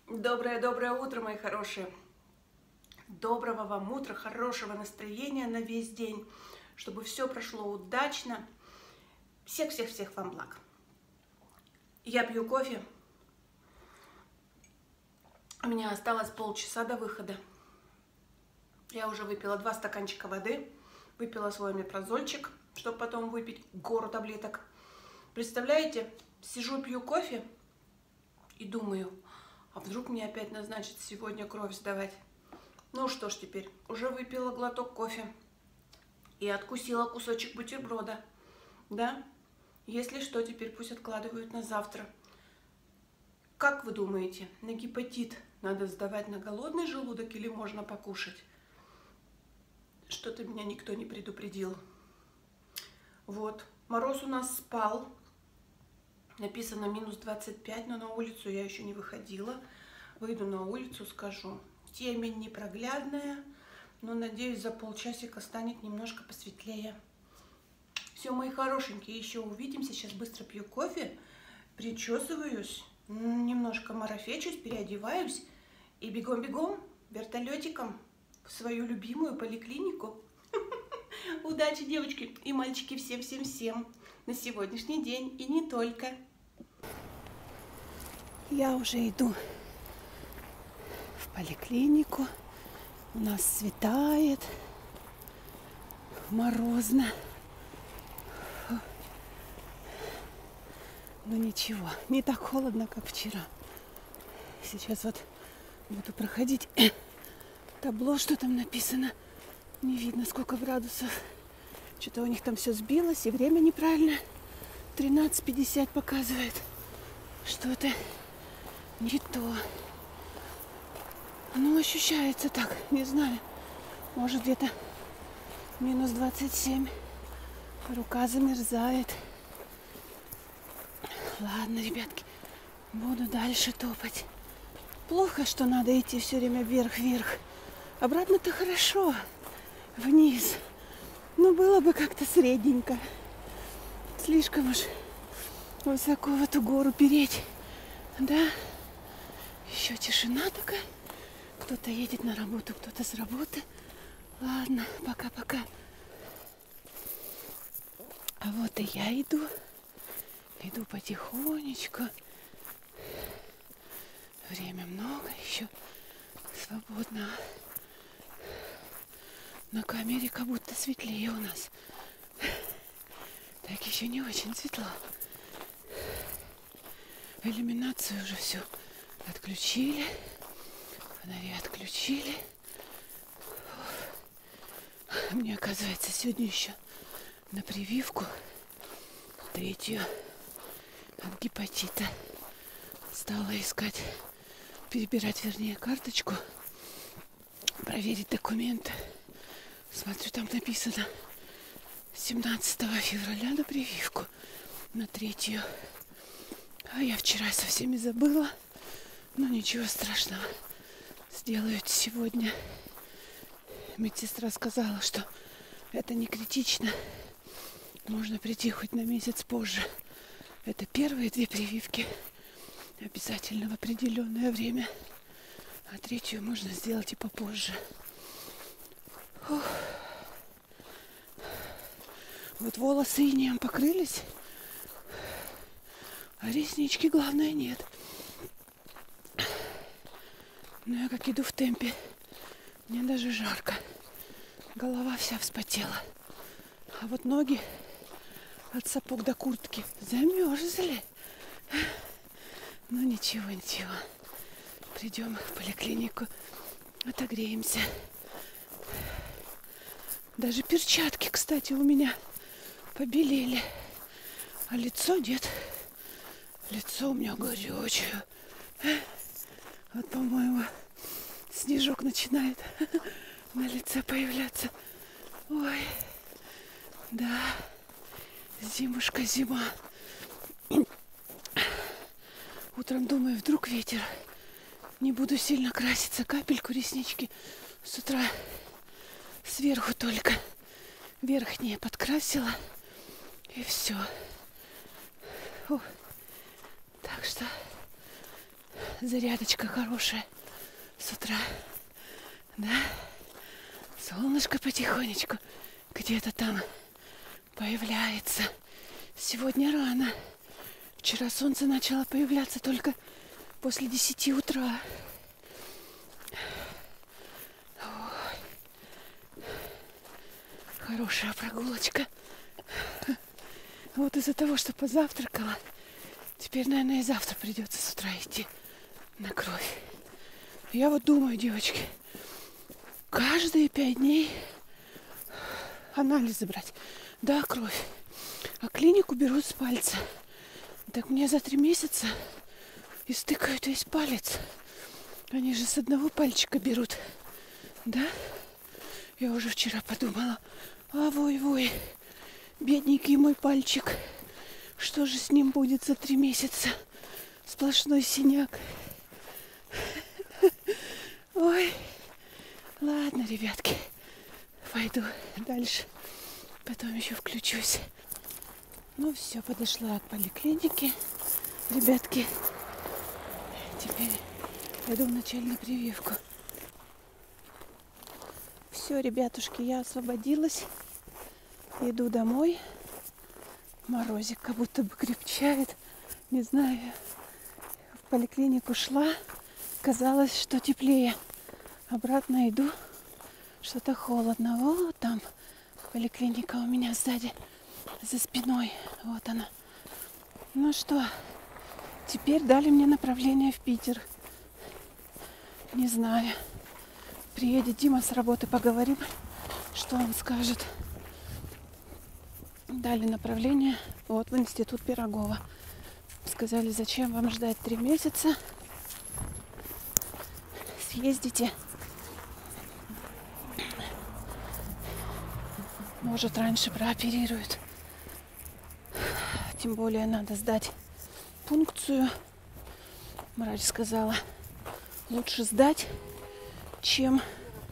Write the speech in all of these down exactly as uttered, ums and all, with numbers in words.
Доброе-доброе утро, мои хорошие. Доброго вам утра, хорошего настроения на весь день, чтобы все прошло удачно. Всех-всех-всех вам благ. Я пью кофе. У меня осталось полчаса до выхода. Я уже выпила два стаканчика воды, выпила свой омепразольчик, чтобы потом выпить гору таблеток. Представляете, сижу, пью кофе и думаю, а вдруг мне опять назначат сегодня кровь сдавать? Ну что ж теперь, уже выпила глоток кофе и откусила кусочек бутерброда. Да? Если что, теперь пусть откладывают на завтра. Как вы думаете, на гепатит надо сдавать на голодный желудок или можно покушать? Что-то меня никто не предупредил. Вот, мороз у нас спал. Написано минус двадцать пять, но на улицу я еще не выходила. Выйду на улицу, скажу. Темень непроглядная, но, надеюсь, за полчасика станет немножко посветлее. Все, мои хорошенькие, еще увидимся. Сейчас быстро пью кофе, причесываюсь, немножко марафечусь, переодеваюсь и бегом-бегом вертолетиком в свою любимую поликлинику. Удачи, девочки и мальчики, всем-всем-всем на сегодняшний день и не только. Я уже иду в поликлинику. У нас светает, морозно. Но ничего, не так холодно, как вчера. Сейчас вот буду проходить табло, что там написано. Не видно, сколько градусов. Что-то у них там все сбилось, и время неправильно. тринадцать пятьдесят показывает. Что-то не то. Оно ощущается так, не знаю. Может, где-то минус двадцать семь. Рука замерзает. Ладно, ребятки, буду дальше топать. Плохо, что надо идти все время вверх-вверх. Обратно-то хорошо. Вниз. Но было бы как-то средненько. Слишком уж высоко в эту гору переть. Да? Еще тишина такая. Кто-то едет на работу, кто-то с работы. Ладно, пока-пока. А вот и я иду. Иду потихонечку. Время много еще. Свободно. На камере как будто светлее у нас. Так еще не очень светло. Иллюминацию уже все отключили. Фонари отключили. Мне, оказывается, сегодня еще на прививку третью от гепатита стала искать, перебирать, вернее, карточку, проверить документы. Смотрю, там написано семнадцатого февраля на прививку, на третью. А я вчера совсем и забыла. Но ничего страшного. Сделают сегодня. Медсестра сказала, что это не критично. Можно прийти хоть на месяц позже. Это первые две прививки. Обязательно в определенное время. А третью можно сделать и попозже. Фух. Вот волосы инеем покрылись. А реснички, главное, нет. Но я как иду в темпе. Мне даже жарко. Голова вся вспотела. А вот ноги от сапог до куртки замерзли. Ну ничего, ничего. Придем в поликлинику, отогреемся. Даже перчатки, кстати, у меня побелели. А лицо нет. Лицо у меня горячее. Вот, по-моему, снежок начинает на лице появляться. Ой, да, зимушка, зима. Утром думаю, вдруг ветер. Не буду сильно краситься, капельку реснички с утра сверху только. Верхние подкрасила, и все. Фу. Так что зарядочка хорошая с утра. Да? Солнышко потихонечку где-то там появляется. Сегодня рано. Вчера солнце начало появляться только после десяти утра. Ой. Хорошая прогулочка. Вот из-за того, что позавтракала, теперь, наверное, и завтра придется с утра идти на кровь. Я вот думаю, девочки, каждые пять дней анализы брать. Да, кровь. А клинику берут с пальца. Так мне за три месяца истыкают весь палец. Они же с одного пальчика берут. Да? Я уже вчера подумала, а вой-вой, бедненький мой пальчик. Что же с ним будет за три месяца? Сплошной синяк. Ой. Ладно, ребятки. Пойду дальше. Потом еще включусь. Ну все, подошла к поликлинике. Ребятки. Теперь пойду в начальную прививку. Все, ребятушки, я освободилась. Иду домой. Морозик как будто бы крепчает. Не знаю. В поликлинику шла. Казалось, что теплее. Обратно иду. Что-то холодно. Вот там поликлиника у меня сзади. За спиной. Вот она. Ну что, теперь дали мне направление в Питер. Не знаю. Приедет Дима с работы, поговорим, что он скажет. Дали направление вот в институт Пирогова. Сказали, зачем вам ждать три месяца. Съездите. Может, раньше прооперируют. Тем более надо сдать пункцию. Врач сказала, лучше сдать, чем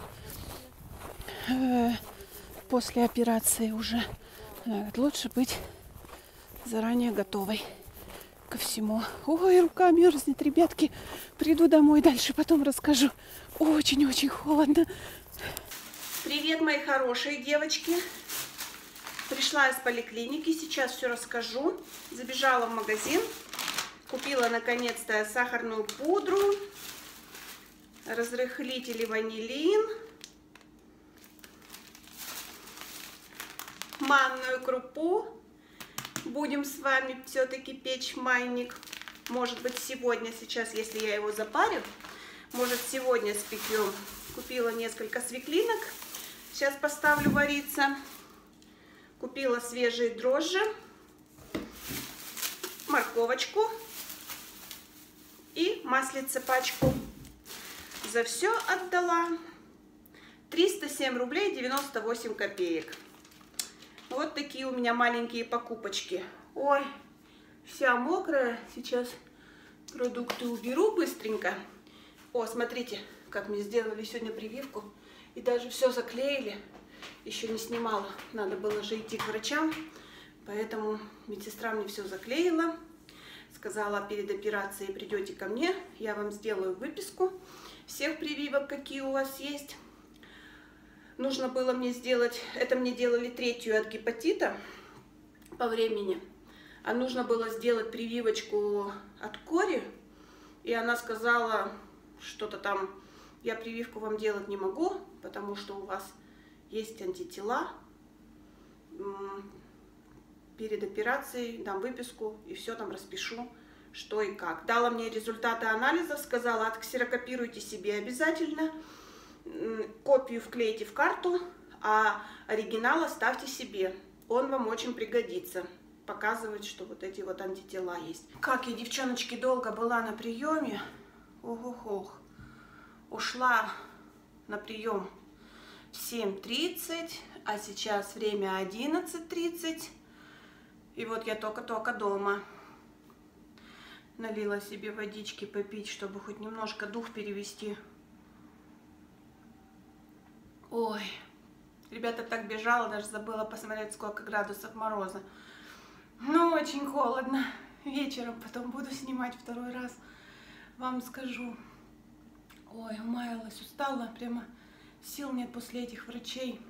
э, после операции уже. Лучше быть заранее готовой ко всему. Ой, рука мерзнет, ребятки. Приду домой дальше, потом расскажу. Очень-очень холодно. Привет, мои хорошие девочки. Пришла из поликлиники, сейчас все расскажу. Забежала в магазин, купила наконец-то сахарную пудру, разрыхлитель и ванилин, манную крупу. Будем с вами все-таки печь майник. Может быть, сегодня, сейчас, если я его запарю, может, сегодня спекем. Купила несколько свеклинок. Сейчас поставлю вариться. Купила свежие дрожжи, морковочку и маслице пачку. За все отдала триста семь рублей девяносто восемь копеек. Вот такие у меня маленькие покупочки. Ой, вся мокрая. Сейчас продукты уберу быстренько. О, смотрите, как мне сделали сегодня прививку. И даже все заклеили. Еще не снимала. Надо было же идти к врачам. Поэтому медсестра мне все заклеила. Сказала, перед операцией придете ко мне. Я вам сделаю выписку всех прививок, какие у вас есть. Нужно было мне сделать, это мне делали третью от гепатита по времени, а нужно было сделать прививочку от кори, и она сказала, что-то там, я прививку вам делать не могу, потому что у вас есть антитела, перед операцией дам выписку и все там распишу, что и как. Дала мне результаты анализов, сказала, отксерокопируйте себе обязательно, копию вклейте в карту, а оригинал оставьте себе. Он вам очень пригодится. Показывает, что вот эти вот антитела есть. Как я, девчоночки, долго была на приеме. Ох-ох-ох. Ушла на прием в семь тридцать, а сейчас время одиннадцать тридцать. И вот я только-только дома. Налила себе водички попить, чтобы хоть немножко дух перевести. Ой, ребята, так бежала, даже забыла посмотреть, сколько градусов мороза. Ну, очень холодно. Вечером потом буду снимать второй раз. вам скажу. Ой, умаялась, устала, прямо сил нет после этих врачей.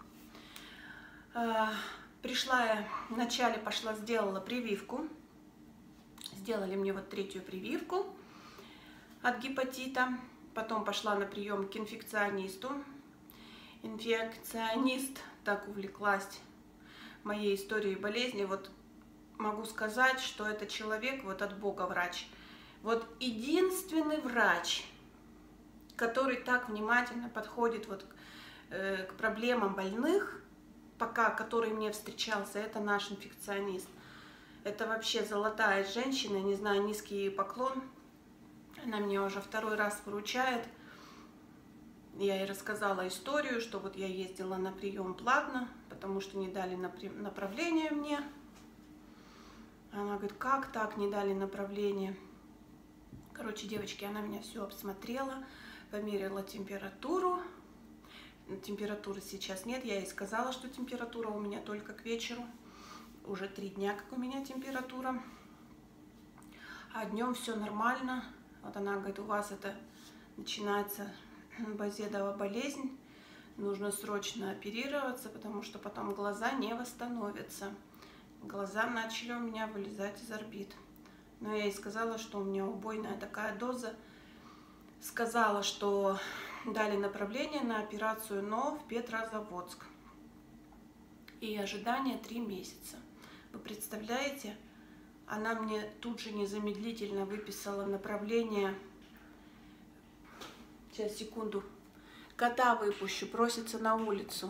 А, пришла я, вначале пошла, сделала прививку. Сделали мне вот третью прививку от гепатита. Потом пошла на прием к инфекционисту. Инфекционист так увлеклась моей историей болезни. Вот могу сказать, что это человек вот от Бога врач. Вот единственный врач, который так внимательно подходит вот к, э, к проблемам больных, пока который мне встречался, это наш инфекционист. Это вообще золотая женщина, не знаю, низкий ей поклон. Она меня уже второй раз выручает. Я ей рассказала историю, что вот я ездила на прием платно, потому что не дали направление мне. Она говорит, как так не дали направление? Короче, девочки, она меня все обсмотрела, померила температуру. Температуры сейчас нет, я ей сказала, что температура у меня только к вечеру. Уже три дня, как у меня температура. А днем все нормально. Вот она говорит, у вас это начинается базедова болезнь. Нужно срочно оперироваться, потому что потом глаза не восстановятся. Глаза начали у меня вылезать из орбит. Но я ей сказала, что у меня убойная такая доза. Сказала, что дали направление на операцию, но в Петрозаводск. И ожидание три месяца. Вы представляете, она мне тут же незамедлительно выписала направление. Сейчас, секунду. Кота выпущу, просится на улицу.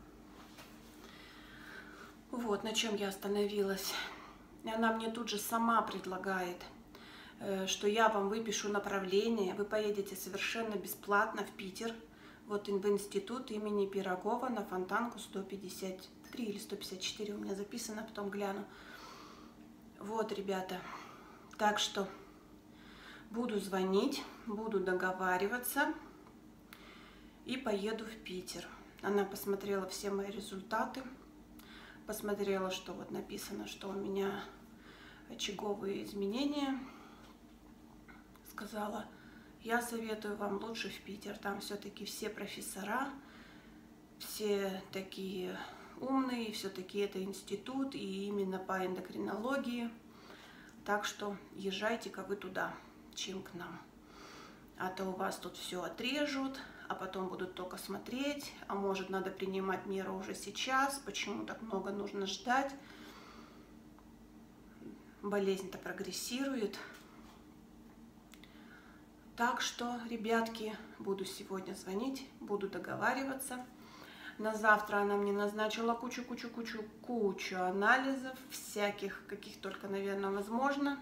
Вот на чем я остановилась. И она мне тут же сама предлагает, что я вам выпишу направление, вы поедете совершенно бесплатно в Питер, вот в институт имени Пирогова на Фонтанку сто пятьдесят три или сто пятьдесят четыре у меня записано, потом гляну. Вот, ребята, так что буду звонить, буду договариваться и поеду в Питер. Она посмотрела все мои результаты, посмотрела, что вот написано, что у меня очаговые изменения. Сказала, я советую вам лучше в Питер. Там все-таки все профессора, все такие умные, все-таки это институт, и именно по эндокринологии. Так что езжайте-ка вы туда, чем к нам. А то у вас тут все отрежут, а потом будут только смотреть, а может надо принимать меры уже сейчас, почему так много нужно ждать. Болезнь-то прогрессирует. Так что, ребятки, буду сегодня звонить, буду договариваться. На завтра она мне назначила кучу-кучу-кучу-кучу анализов, всяких, каких только, наверное, возможно.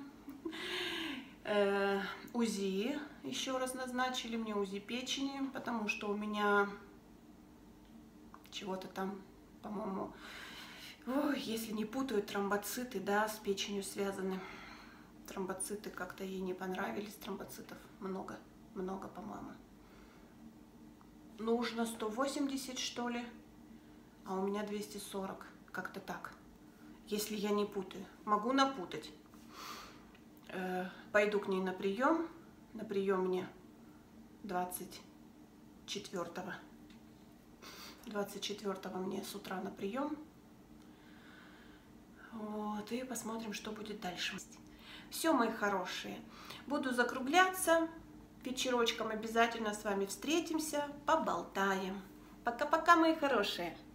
УЗИ еще раз назначили мне, УЗИ печени, потому что у меня чего-то там, по-моему, если не путают, тромбоциты, да, с печенью связаны. Тромбоциты как-то ей не понравились, тромбоцитов много, много, по-моему. Нужно сто восемьдесят, что ли, а у меня двести сорок, как-то так, если я не путаю. Могу напутать. Пойду к ней на прием. На прием мне двадцать четвёртого. двадцать четвёртого мне с утра на прием. Вот, и посмотрим, что будет дальше. Все, мои хорошие. Буду закругляться. Вечерочком обязательно с вами встретимся, поболтаем. Пока-пока, мои хорошие.